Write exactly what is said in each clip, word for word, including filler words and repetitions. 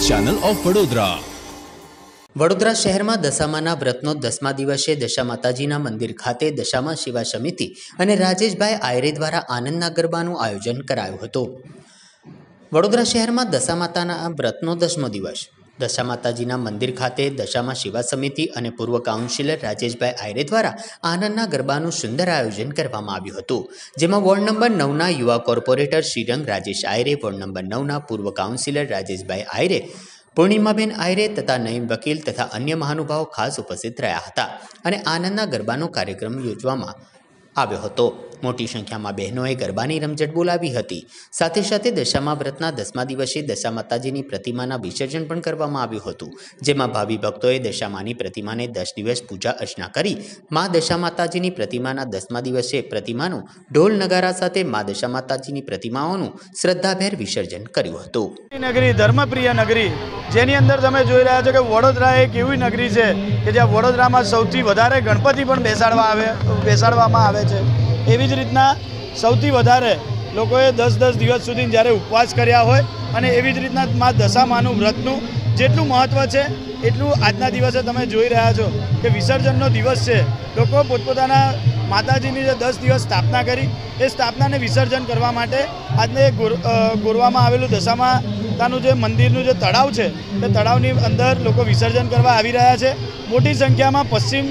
News channel of Vadodara. Vadodara शहर में दशामाना व्रतनो दसमा दिवसे दशा माताजीना मंदिर खाते दशामा सेवा समिति और राजेशभाई आयरे द्वारा आनंदना गरबाનું आयोजन कराયું હતું। वडोदरा शहर में दशा माताना व्रतनो दसमो दिवस दशा माताजीना मंदिर खाते दशामा सेवा समिति और पूर्व काउंसिलर राजेशभाई आयरे द्वारा आनंदना गरबाનું सुंदर आयोजन કરવામાં આવ્યું હતું, જેમાં वोर्ड नंबर नौ युवा corporator Shrirang Rajesh Ayre, ward number नौ पूर्व काउंसिलर राजेशभाई आयरे, पूर्णिमाबेन आयरे तथा नईम वकील तथा अन्य महानुभाव खास उपस्थित रहा था और आनंदना गरबानो कार्यक्रम योजवामां આવ્યો હતો। मोटी संख्या में बहनों गरबानी रमझट बोलावी हती। साथे साथे दशामा व्रतना दसमा दिवसे दशा माताजीनी प्रतिमाना विसर्जन पण करवामां આવ્યું હતું, जेमां भावी भक्तोए दशामानी प्रतिमाने दस दिवस पूजा अर्चना करी माँ दशा माताजीनी प्रतिमाना दसमा दिवसे प्रतिमाનું ढोल नगारा साथे माँ दशा माताजीनी प्रतिमाओનું श्रद्धाभेर विसर्जन कर्યું હતું। नगरी धर्मप्रिय नगरी जेनी अंदर तमे जोई रह्या छो के वडोदरा एक एवी नगरी छे के ज्यां वडोदरामां सौथी वधारे गणपति पण बेसाडवा आवे बेसाडवामां आवे छे। एवी ज रीतना सौथी वधारे लोकोए दस दस दिवस सुधी ज्यारे उपवास कर्या होय अने एवी ज रीतना मां दशामानुं व्रतनुं जेटલું महत्व है एटલું આજના દિવસે તમે જોઈ રહ્યા છો કે વિસર્જનનો દિવસ છે। લોકો પોતપોતાના માતાજીની જે દસ દિવસ સ્થાપના કરી એ સ્થાપનાને વિસર્જન કરવા માટે આજને ગોરવામાં આવેલું દશામાતાનું જે મંદિરનું જે તળાવ છે તે તળાવની અંદર લોકો વિસર્જન કરવા આવી રહ્યા છે। મોટી સંખ્યામાં પશ્ચિમ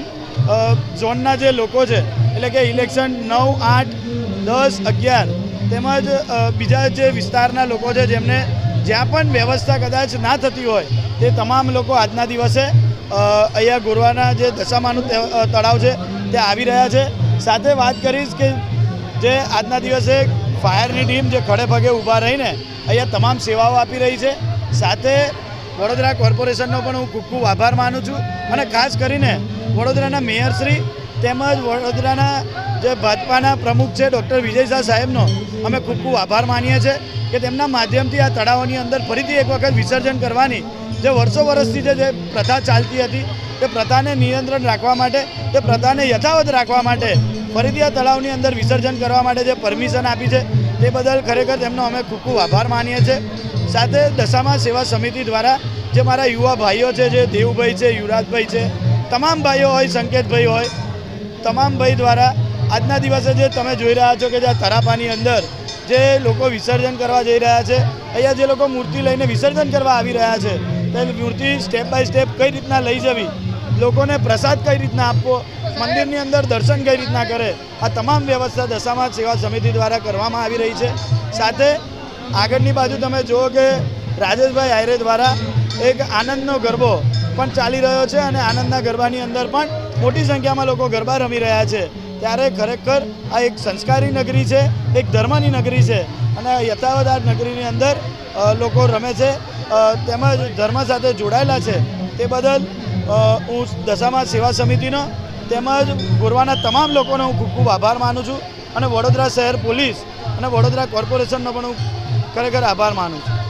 ઝોનના જે લોકો છે એટલે કે ઇલેક્શન નવ આઠ દસ અગિયાર તેમજ બીજા જે વિસ્તારના લોકો છે જેમને જ્યાં પણ વ્યવસ્થા કદાચ ના થતી હોય તે તમામ લોકો આજના દિવસે અહીંયા ગોરવાના જે દશામાનું તળાવ છે તે આવી રહ્યા છે। સાથે વાત કરીશ કે જે આજના દિવસે ફાયરની ટીમ જે ખડે પગે ઊભા રહીને અહીંયા તમામ સેવાઓ આપી રહી છે। સાથે વડોદરા કોર્પોરેશનનો પણ હું ખૂબ ખૂબ આભાર માનું છું અને ખાસ કરીને વડોદરાના મેયરશ્રી તેમજ વડોદરાના જે ભાજપાના પ્રમુખ છે ડૉક્ટર વિજય શાહ સાહેબનો અમે ખૂબ ખૂબ આભાર માનીએ છીએ કે તેમના માધ્યમથી આ તળાવોની અંદર ફરીથી એક વખત વિસર્જન કરવાની જે વર્ષો વર્ષથી જે પ્રથા ચાલતી હતી તે પ્રથાને નિયંત્રણ રાખવા માટે તે પ્રથાને યથાવત રાખવા માટે ફરીથી આ તળાવની અંદર વિસર્જન કરવા માટે જે પરમિશન આપી છે તે બદલ ખરેખર તેમનો અમે ખૂબ ખૂબ આભાર માનીએ છીએ। સાથે દશામા સેવા સમિતિ દ્વારા જે મારા યુવા ભાઈઓ છે જે દેવભાઈ છે, યુવરાજભાઈ છે, તમામ ભાઈઓ હોય, સંકેતભાઈ હોય, તમામ ભાઈ દ્વારા આજના દિવસે જે તમે જોઈ રહ્યા છો કે જે તરાપાની અંદર જે લોકો વિસર્જન કરવા જઈ રહ્યા છે અહીંયા જે લોકો મૂર્તિ લઈને વિસર્જન કરવા આવી રહ્યા છે તે મૂર્તિ સ્ટેપ બાય સ્ટેપ કઈ રીતના લઈ જવી, લોકોને પ્રસાદ કઈ રીતના આપવો, મંદિરની અંદર દર્શન કઈ રીતના કરે, આ તમામ વ્યવસ્થા દશામા સેવા સમિતિ દ્વારા કરવામાં આવી રહી છે। સાથે આગળની બાજુ તમે જુઓ કે રાજેશભાઈ આયરે દ્વારા એક આનંદનો ગરબો પણ ચાલી રહ્યો છે અને આનંદના ગરબાની અંદર પણ મોટી સંખ્યામાં લોકો ગરબા રમી રહ્યા છે। ત્યારે ખરેખર આ એક સંસ્કારી નગરી છે, એક ધર્મની નગરી છે અને યથાવત આ નગરીની અંદર લોકો રમે છે તેમજ ધર્મ સાથે જોડાયેલા છે તે બદલ હું દશામા સેવા સમિતિનો તેમજ ગોરવાના તમામ લોકોનો હું ખૂબ ખૂબ આભાર માનું છું અને વડોદરા શહેર પોલીસ અને વડોદરા કોર્પોરેશનનો પણ હું ખરેખર આભાર માનું છું।